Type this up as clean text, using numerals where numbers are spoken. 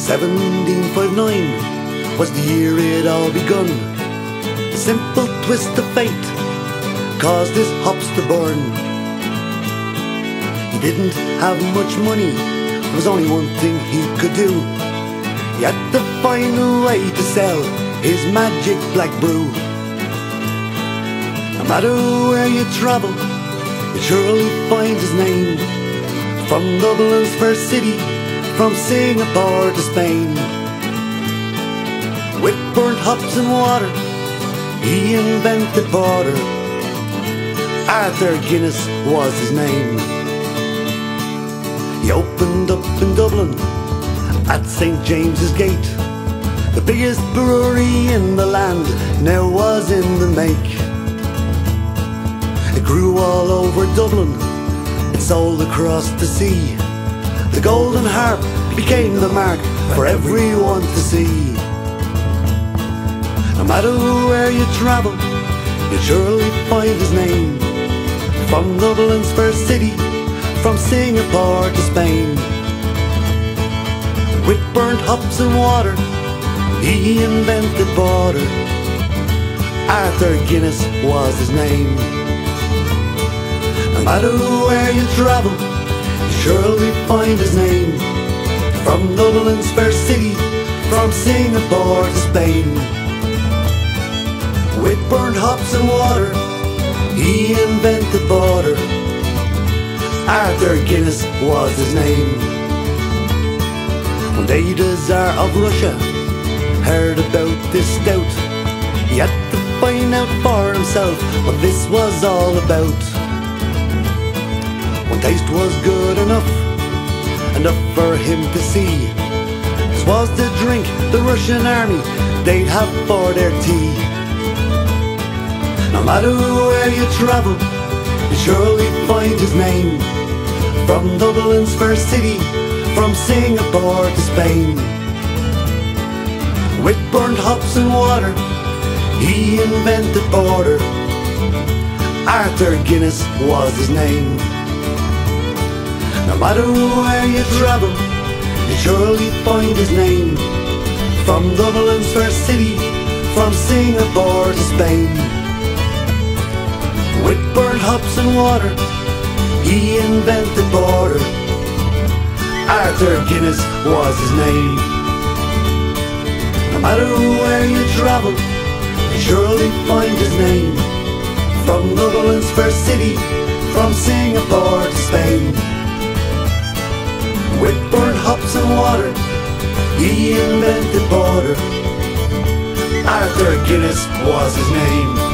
1759 was the year it all begun. The simple twist of fate caused this hopster born. He didn't have much money, there was only one thing he could do. He had to find a way to sell his magic black brew. No matter where you travel, you'll surely find his name. From Dublin's first city, from Singapore to Spain. With burnt hops and water, he invented porter. Arthur Guinness was his name. He opened up in Dublin at St. James's Gate. The biggest brewery in the land now was in the make. It grew all over Dublin, it sold across the sea. The golden harp became the mark for everyone to see. No matter where you travel, you'll surely find his name. From Dublin's first city, from Singapore to Spain. With burnt hops and water, he invented porter. Arthur Guinness was his name. No matter where you travel, you surely find his name. From Dublin's first city, from Singapore to Spain. With burnt hops and water, he invented porter. Arthur Guinness was his name. One day the Tsar of Russia heard about this stout. He had to find out for himself what this was all about. One taste was good enough for him to see. This was the drink the Russian army they'd have for their tea. No matter where you travel, you surely find his name. From Dublin's first city, from Singapore to Spain. With burnt hops and water, he invented porter. Arthur Guinness was his name. No matter where you travel, you surely find his name. From Dublin's first city, from Singapore to Spain. With burnt hops and water, he invented porter. Arthur Guinness was his name. No matter where you travel, you surely find his name. From Dublin's first city, from Singapore to Spain. With burnt hops and water, he invented porter. Arthur Guinness was his name.